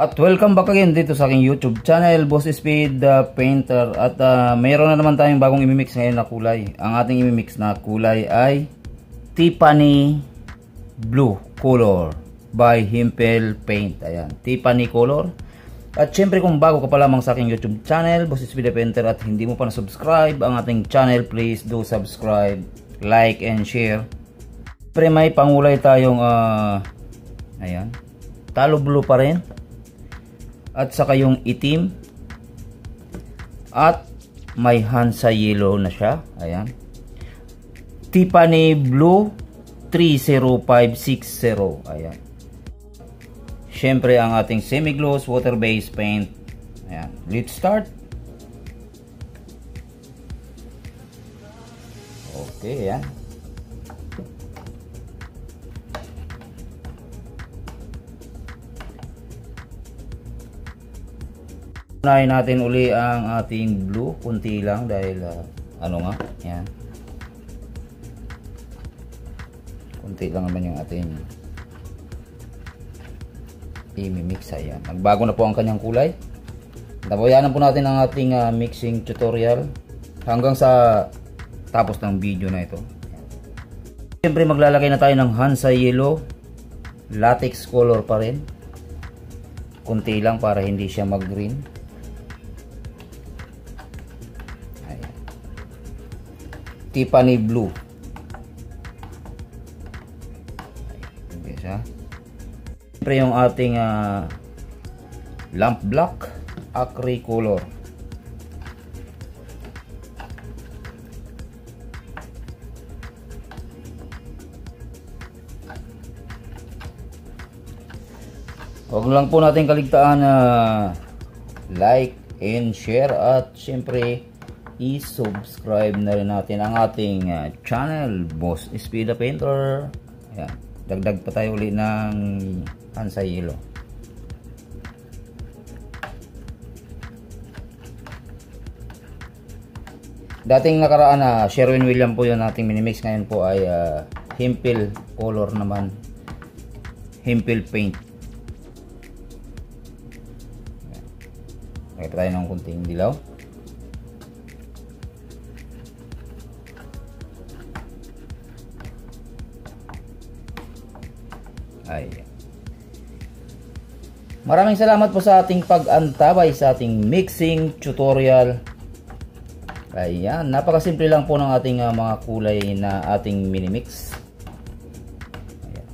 At welcome back again dito sa aking YouTube channel, Boss Speed Painter. At mayroon na naman tayong bagong imimix ngayon na kulay. Ang ating imimix na kulay ay Tiffany Blue Color by Hempel Paint. Ayan, Tiffany Color. At syempre kung bago ka pa lamang sa aking YouTube channel, Boss Speed Painter, at hindi mo pa na-subscribe ang ating channel, please do subscribe, like and share. Syempre may pangulay tayong ayan, talo blue pa rin. At saka yung itim. At may Hansa yellow na siya. Ayan. Tiffany Blue 30560. Ayan. Siyempre ang ating semi-gloss water-based paint. Ayan. Let's start. Okay, ayan. Unahin natin uli ang ating blue, kunti lang dahil ano nga, yan. Kunti lang naman yung ating i-mix. Ayan. Nagbago na po ang kanyang kulay. Tabayanan po natin ang ating mixing tutorial hanggang sa tapos ng video na ito. Siyempre maglalagay na tayo ng Hansa yellow, latex color pa rin. Kunti lang para hindi siya mag-green. Tiffany Blue. Okay, siya. Siyempre yung ating lamp black acry color. Huwag lang po natin kaligtaan na like and share, at siyempre i-subscribe na rin natin ang ating channel, Boss Speed Painter. Ayan. Dagdag pa tayo ulit ng Hansa yellow. Dating nakaraan na Sherwin-Williams po yun ating minimix. Ngayon po ay Hempel color naman, Hempel paint. Okay, tayo ng kunting dilaw. Ayan. Maraming salamat po sa ating pag-antabay sa ating mixing tutorial. Ayan, napakasimple lang po ng ating mga kulay na ating minimix. Ayan.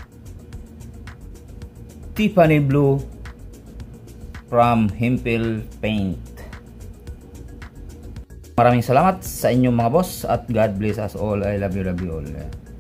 Tiffany Blue from Hempel Paint. Maraming salamat sa inyong mga boss, at God bless us all. I love you all.